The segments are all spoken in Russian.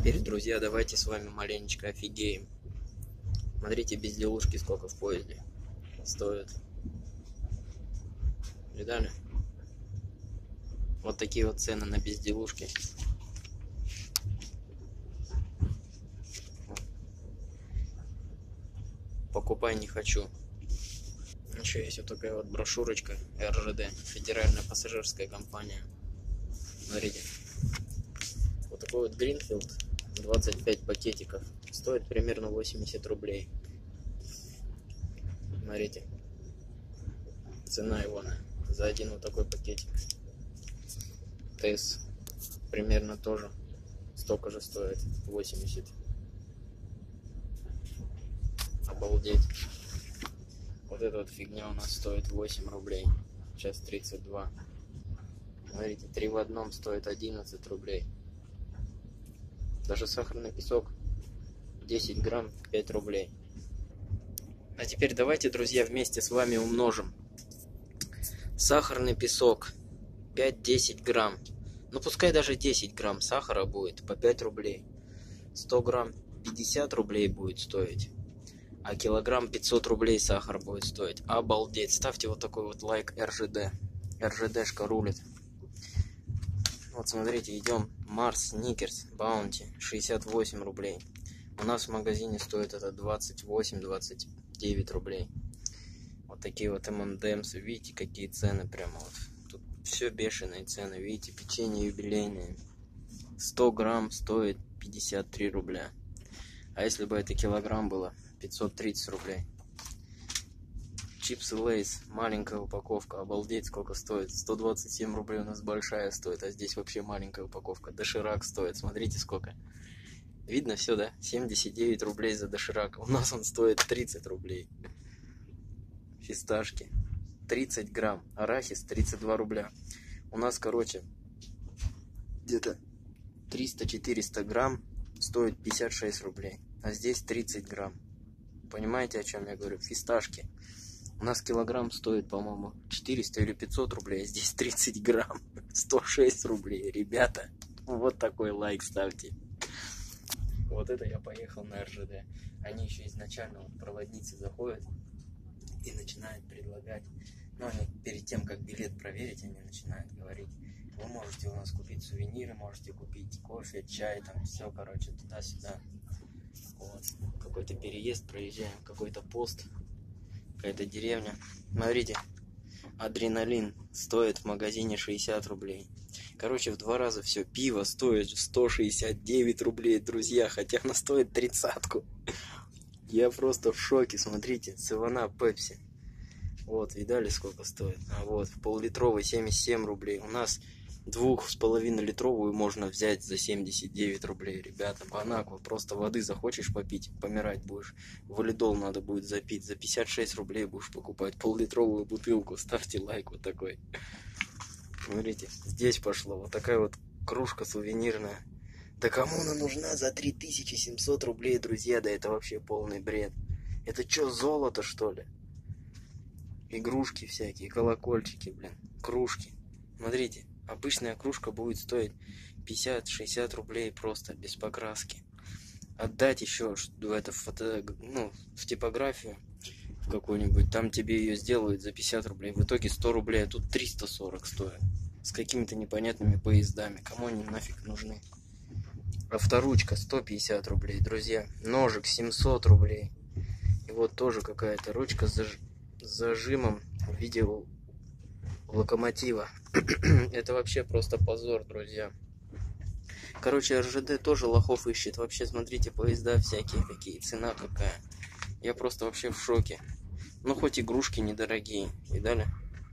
теперь, друзья, давайте с вами маленечко офигеем. Смотрите, безделушки сколько в поезде стоят. Видали? Вот такие вот цены на безделушки. Покупай не хочу. Еще есть вот такая вот брошюрочка РЖД, Федеральная пассажирская компания. Смотрите. Вот такой вот Гринфилд, 25 пакетиков. Стоит примерно 80 рублей. Смотрите. Цена его за один вот такой пакетик. ТС примерно тоже столько же стоит, 80. Обалдеть. Вот эта вот фигня у нас стоит 8 рублей. Сейчас 32. Смотрите, 3 в одном стоит 11 рублей. Даже сахарный песок 10 грамм 5 рублей. А теперь давайте, друзья, вместе с вами умножим. Сахарный песок 5-10 грамм. Ну пускай даже 10 грамм сахара будет по 5 рублей. 100 грамм 50 рублей будет стоить. А килограмм 500 рублей сахар будет стоить. Обалдеть. Ставьте вот такой вот лайк РЖД. РЖДшка рулит. Вот смотрите, идем. Марс, Сникерс, Баунти 68 рублей. У нас в магазине стоит это 28-29 рублей. Вот такие вот M&M's. Видите, какие цены прямо вот. Тут все бешеные цены. Видите, печенье юбилейное. 100 грамм стоит 53 рубля. А если бы это килограмм было, 530 рублей. Чипсы Лейс, маленькая упаковка, обалдеть сколько стоит. 127 рублей у нас большая стоит, а здесь вообще маленькая упаковка. Доширак стоит, смотрите сколько. Видно все, да? 79 рублей за доширак. У нас он стоит 30 рублей. Фисташки 30 грамм, арахис 32 рубля. У нас, короче, где-то 300-400 грамм стоит 56 рублей, а здесь 30 грамм. Понимаете, о чем я говорю? Фисташки. У нас килограмм стоит, по-моему, 400 или 500 рублей, а здесь 30 грамм. 106 рублей. Ребята, вот такой лайк ставьте. Вот это я поехал на РЖД. Они еще изначально, вот, проводницы заходят и начинают предлагать. Но они перед тем, как билет проверить, они начинают говорить: вы можете у нас купить сувениры, можете купить кофе, чай, там все, короче, туда-сюда. Вот. Какой-то переезд проезжаем, какой-то пост, какая-то деревня. Смотрите, адреналин стоит в магазине 60 рублей. Короче, в 2 раза все. Пиво стоит 169 рублей, друзья, хотя оно стоит 30-ку. Я просто в шоке, смотрите, 7-Up Пепси. Вот, видали, сколько стоит? А вот, в пол-литровой 77 рублей. У нас 2,5-литровую можно взять за 79 рублей, ребята. Бонаква, просто воды захочешь попить, помирать будешь. Валидол надо будет запить, за 56 рублей будешь покупать пол-литровую бутылку. Ставьте лайк вот такой. Смотрите, здесь пошло вот такая вот кружка сувенирная. Да кому она нужна за 3700 рублей, друзья? Да это вообще полный бред. Это что, золото, что ли? Игрушки всякие, колокольчики, блин, кружки. Смотрите, обычная кружка будет стоить 50-60 рублей просто, без покраски. Отдать еще в это в типографию в какую-нибудь, там тебе ее сделают за 50 рублей. В итоге 100 рублей, а тут 340 стоит. С какими-то непонятными поездами. Кому они нафиг нужны? Авторучка 150 рублей, друзья. Ножик 700 рублей. И вот тоже какая-то ручка с зажимом в виде локомотива. Это вообще просто позор, друзья. Короче, РЖД тоже лохов ищет. Вообще, смотрите, поезда всякие какие, цена какая. Я просто вообще в шоке. Ну, хоть игрушки недорогие, видали?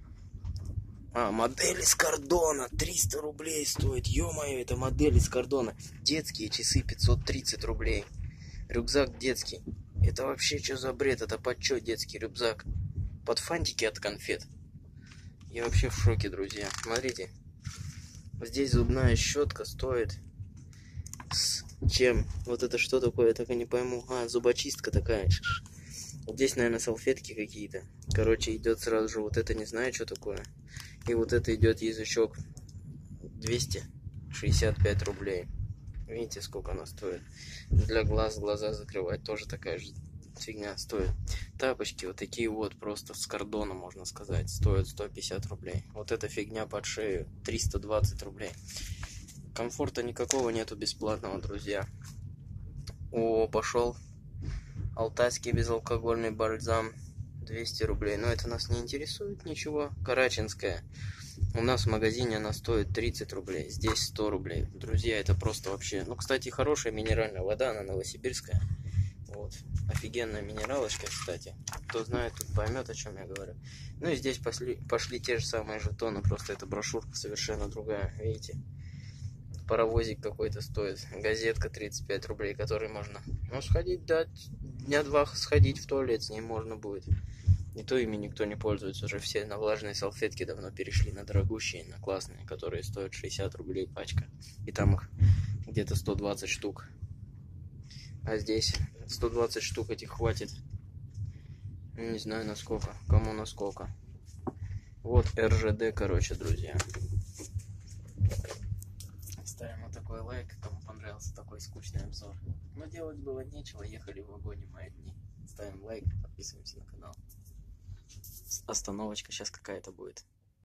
А, модель из Кордона, 300 рублей стоит. Ё-моё, это модель из Кордона. Детские часы 530 рублей. Рюкзак детский. Это вообще что за бред? Это под чё детский рюкзак? Под фантики от конфет. Я вообще в шоке, друзья. Смотрите. Здесь зубная щетка стоит с чем? Вот это что такое? Я так и не пойму. А, зубочистка такая. Вот здесь, наверное, салфетки какие-то. Короче, идет сразу же вот это, не знаю, что такое. И вот это идет язычок. 265 рублей. Видите, сколько она стоит? Для глаза закрывать тоже такая же фигня стоит. Тапочки вот такие вот, просто с кордона, можно сказать, стоят 150 рублей. Вот эта фигня под шею 320 рублей. Комфорта никакого нету бесплатного, друзья. О, пошел алтайский безалкогольный бальзам, 200 рублей. Но это нас не интересует ничего. Карачинская. У нас в магазине она стоит 30 рублей. Здесь 100 рублей. Друзья, это просто вообще... Ну, кстати, хорошая минеральная вода, она новосибирская. Вот. Офигенная минералочка, кстати. Кто знает, тут поймет, о чем я говорю. Ну и здесь пошли те же самые жетоны. Просто эта брошюрка совершенно другая. Видите? Паровозик какой-то стоит. Газетка 35 рублей, который можно... Ну, сходить, да, дня два сходить в туалет с ней можно будет. И то ими никто не пользуется. Уже все на влажные салфетки давно перешли на дорогущие, на классные, которые стоят 60 рублей пачка. И там их где-то 120 штук. А здесь 120 штук этих хватит. Не знаю насколько, кому насколько. Вот РЖД, короче, друзья. Ставим вот такой лайк, кому понравился такой скучный обзор. Но делать было нечего, ехали в вагоне мы одни. Ставим лайк, подписываемся на канал. Остановочка сейчас какая-то будет.